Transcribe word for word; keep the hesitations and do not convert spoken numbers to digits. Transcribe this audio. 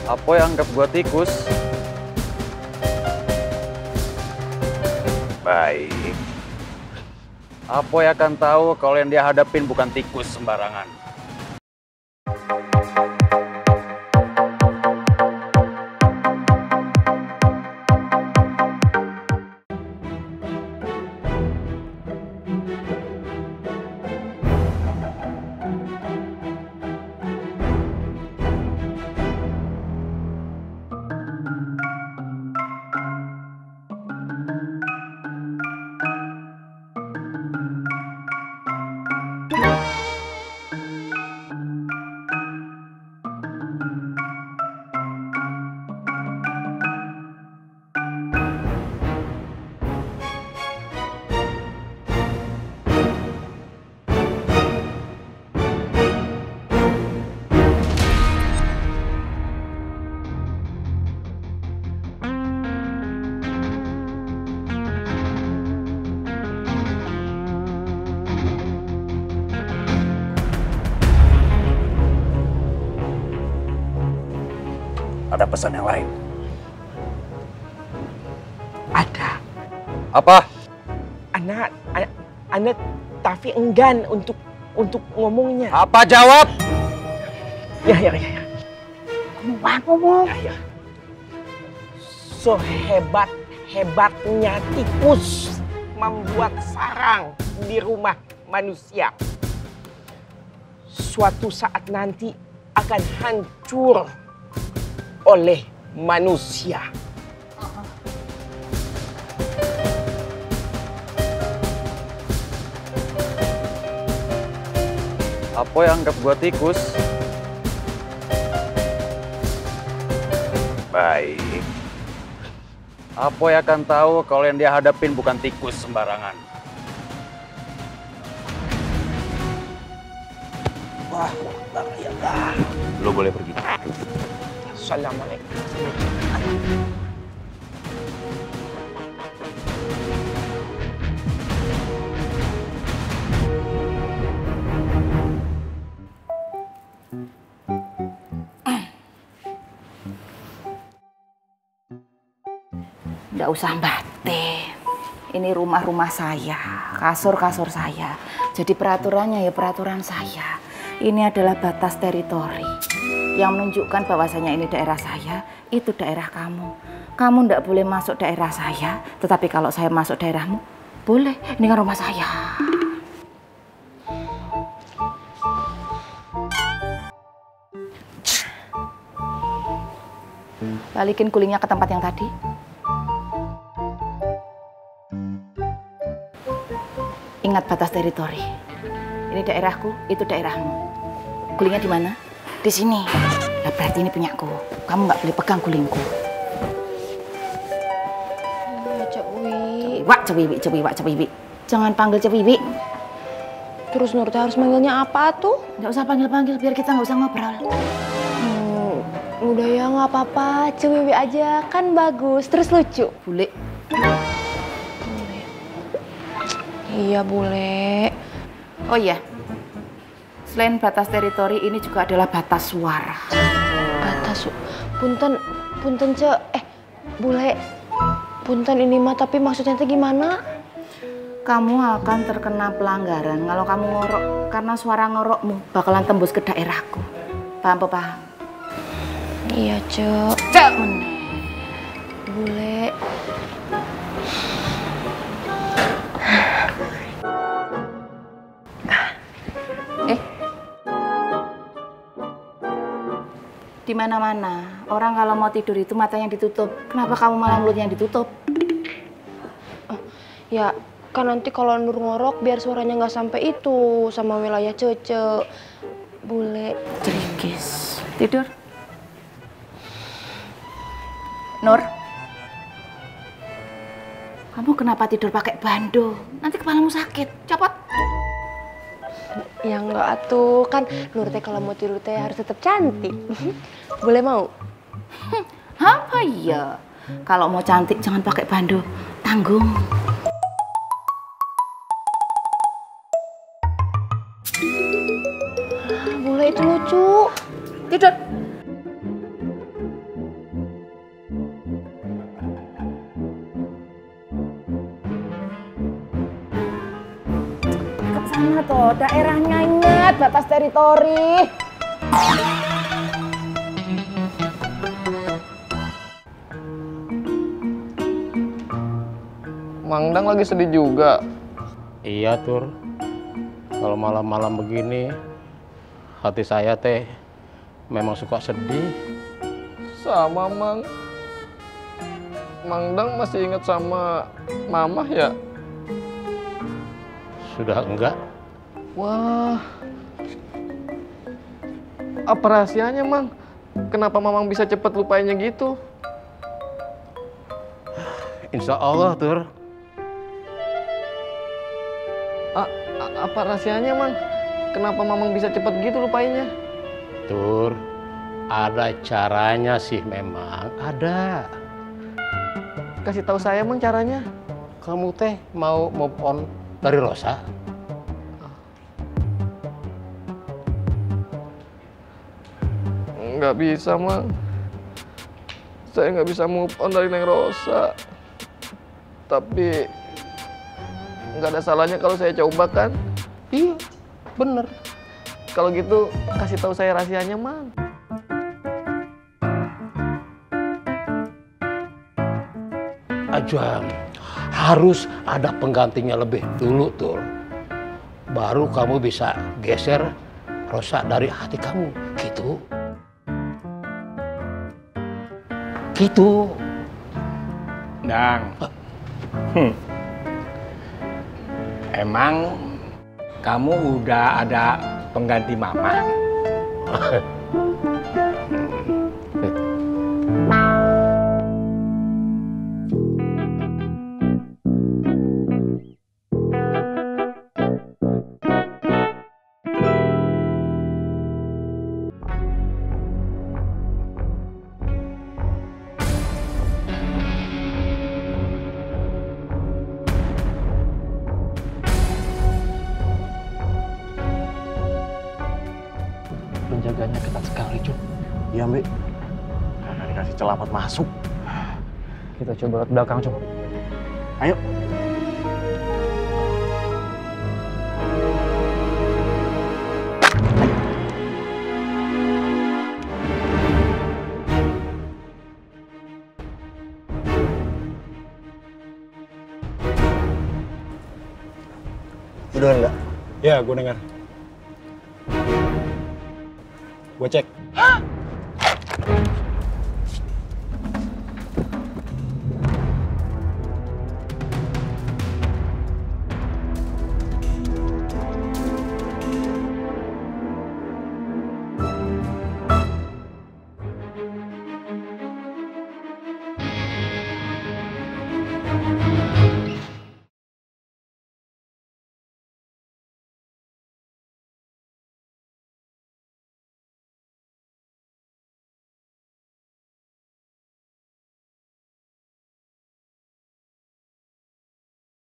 Apoy anggap gua tikus. Baik. Apoy akan tahu kalau yang dia hadapin bukan tikus sembarangan. Ada pesan yang lain? Ada. Apa? Anak, anak, anak tapi enggan untuk untuk ngomongnya. Apa jawab? Ya, ya, ya. ya. Ngomong, ngomong. Ya, ya. Sehebat hebatnya tikus membuat sarang di rumah manusia, suatu saat nanti akan hancur oleh manusia. Apoy anggap gua tikus. Baik. Apoy akan tahu kalau yang dia hadapin bukan tikus sembarangan. Wah, ya Allah. Lo boleh pergi. Assalamualaikum. Nggak usah batin. Ini rumah-rumah saya, kasur-kasur saya. Jadi peraturannya ya peraturan saya. Ini adalah batas teritori yang menunjukkan bahwasanya ini daerah saya, itu daerah kamu. Kamu ndak boleh masuk daerah saya, tetapi kalau saya masuk daerahmu, boleh. Ini kan rumah saya. Balikin gulingnya ke tempat yang tadi. Ingat batas teritori. Ini daerahku, itu daerahmu. Gulingnya di mana? Di sini. Nah, berarti ini punyaku. Kamu nggak boleh pegang gulingku. Iya, Cek Wiwi. Wak, Cewiwi, Cewiwak, Cewiwi. Jangan panggil Cewiwi. Terus Nur teh harus manggilnya apa tuh? Nggak usah panggil-panggil, biar kita nggak usah ngobrol. Hmm, udah ya nggak apa-apa, Cek Wiwi aja kan bagus, terus lucu. Bule. Bule. Iya, bule. Oh iya. Selain batas teritori, ini juga adalah batas suara. Batas su... Punten, punten Cek. Eh, bule. Punten ini mah, tapi maksudnya teh gimana? Kamu akan terkena pelanggaran kalau kamu ngorok, karena suara ngorokmu bakalan tembus ke daerahku. Paham, paham? Iya, Cek. Cek. Bule. Eh. Di mana-mana, orang kalau mau tidur itu matanya ditutup. Kenapa kamu malah mulutnya ditutup? Oh, ya, kan nanti kalau Nur ngorok biar suaranya nggak sampai itu sama wilayah Cece. Bule. Jerikis. Tidur. Nur. Kamu kenapa tidur pakai bando? Nanti kepalamu sakit. Copot. Ya enggak atuh, kan Nur teh kalau mau tidur teh harus tetap cantik. Boleh mau? Apa iya? Kalau mau cantik jangan pakai bando. Tanggung. Bule itu lucu. Tidur. sana toh, daerahnya ingat batas teritori. Mang Dang lagi sedih juga. Iya, Tur. Kalau malam-malam begini, hati saya teh memang suka sedih. Sama Mang. Mang Dang masih ingat sama Mamah ya? Sudah enggak? Wah. Apa rahasianya, Mang? Kenapa Mamang bisa cepat lupainnya gitu? Insya Allah, Tur. A a- apa rahasianya, Mang? Kenapa Mamang bisa cepat gitu lupainnya? Tur, ada caranya sih memang. Ada. Kasih tahu saya, Mang, caranya. Kamu teh mau move on dari Rosa? Nggak bisa, Mang. Saya nggak bisa move on dari Neng Rosa. Tapi nggak ada salahnya kalau saya coba, kan? Iya, bener. Kalau gitu, kasih tahu saya rahasianya, Mang. Aja harus ada penggantinya lebih dulu, Tur. Baru kamu bisa geser Rosa dari hati kamu, gitu. Gitu. Dang. Hmm. Emang kamu udah ada pengganti Mama? Penjaganya ketat sekali, Cuk. Iya, Mbak. Karena dikasih celah buat masuk. Kita coba ke belakang, Cuk. Ayo. Lu dengar nggak? Ya, gue dengar. Gue cek. Hah?